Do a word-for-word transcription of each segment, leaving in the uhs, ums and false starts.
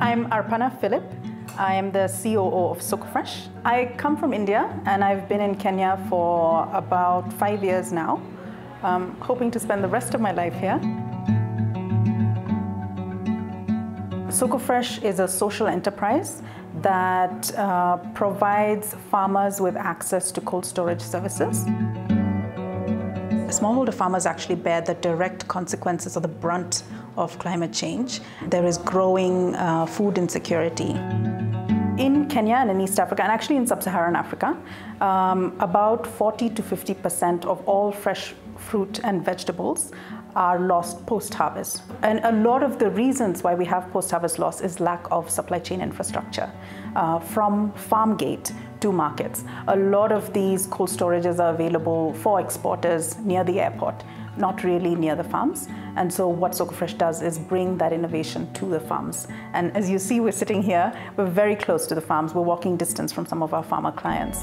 I'm Arpana Philip. I am the C O O of Soko Fresh. I come from India and I've been in Kenya for about five years now, um, hoping to spend the rest of my life here. Soko Fresh is a social enterprise that uh, provides farmers with access to cold storage services. Smallholder farmers actually bear the direct consequences or the brunt of climate change. There is growing uh, food insecurity. In Kenya and in East Africa, and actually in sub-Saharan Africa, um, about forty to fifty percent of all fresh fruit and vegetables are lost post-harvest. And a lot of the reasons why we have post-harvest loss is lack of supply chain infrastructure. Uh, from farm gate to markets. A lot of these cold storages are available for exporters near the airport, not really near the farms. And so what Soko Fresh does is bring that innovation to the farms. And as you see, we're sitting here, we're very close to the farms. We're walking distance from some of our farmer clients.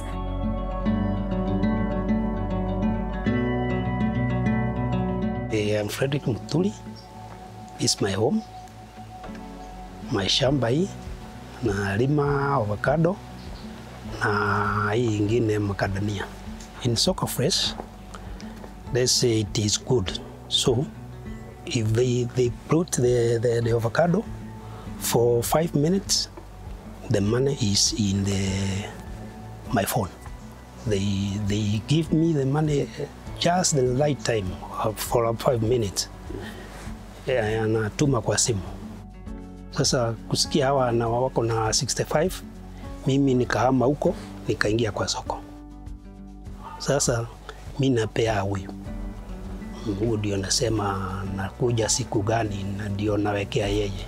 I'm Frederick Mutuli. It's my home. My shamba hii nalima avocado na hii ingine macadamia. In Soko Fresh, they say it is good. So if they, they put the, the, the avocado for five minutes, the money is in the, my phone. They, they give me the money just the right time for five minutes. Yeah, natuma kwa simu. Sasa kusikia hawa na wako na sixty-five, mimi nikahama huko, nikaingia kwa soko. Sasa mimi napea huyu. Huyu ndio nasema nakuja siku gani na ndio nawekea yeye.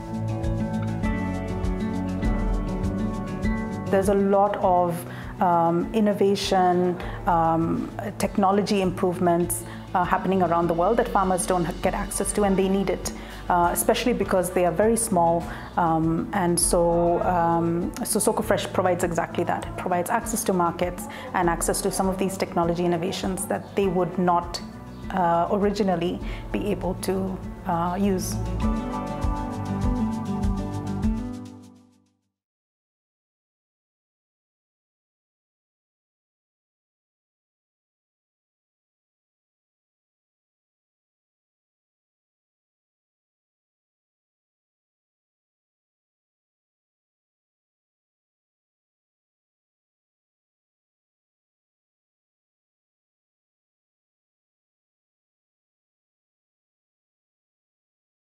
There's a lot of um, innovation, um, technology improvements uh, happening around the world that farmers don't get access to, and they need it, uh, especially because they are very small. Um, and so, um, so Soko Fresh provides exactly that. It provides access to markets and access to some of these technology innovations that they would not uh, originally be able to uh, use.